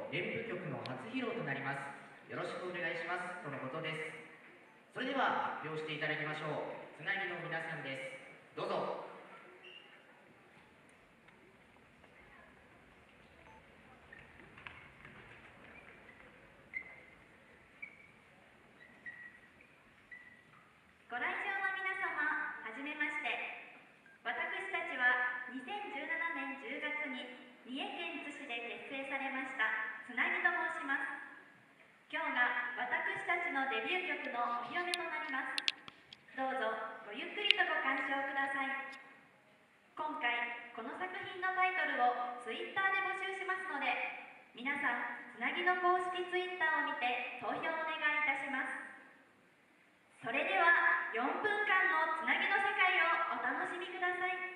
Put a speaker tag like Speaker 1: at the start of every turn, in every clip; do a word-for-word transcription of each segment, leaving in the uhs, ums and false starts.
Speaker 1: 演舞曲の初披露となります。よろしくお願いしますとのことです。それでは発表していただきましょう。つなぎの皆さんです。どうぞ。
Speaker 2: ご来場の皆様、はじめまして。私たちはにせんじゅうななねんじゅうがつに三重県津市で結成されましたつなぎと申します。今日が私たちのデビュー曲のお披露目となります。どうぞごゆっくりとご鑑賞ください。今回この作品のタイトルをツイッターで募集しますので、皆さんつなぎの公式ツイッターを見て投票お願いいたします。それではよんぷんかんのつなぎの世界をお楽しみください。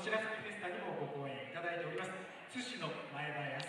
Speaker 3: 茅ヶ崎フェスタにもご講演いただいております津市の前田